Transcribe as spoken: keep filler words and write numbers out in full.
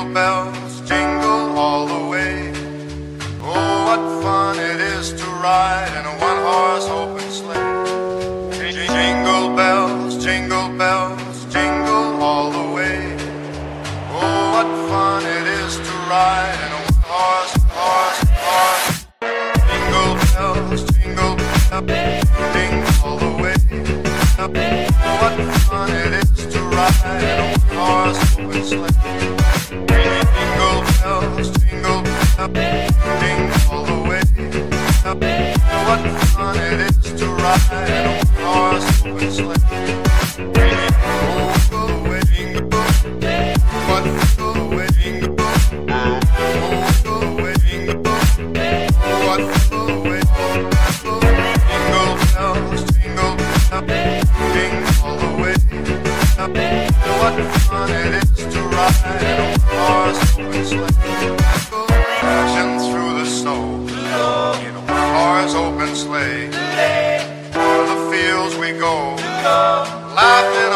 bells jingle all the way. Oh, what fun it is to ride in a one-horse open sleigh. Jingle bells, jingle bells, jingle all the way. Oh, what fun it is to ride in a one-horse, horse, horse. Jingle bells, jingle bells, jingle all the way. Oh, what fun it is to ride in a one-horse open sleigh. Jingle bells, jingle bells, jingle all the way. What fun it is to ride in a one-horse open sleigh. Jingle all the way, jingle, what all the way, jingle, all the way, jingle, what all the way, jingle bells, jingle bells, jingle all the way. What fun it is to ride in a one-horse open sleigh. Crashing through the snow in a one-horse open sleigh. O'er the fields we go, laughing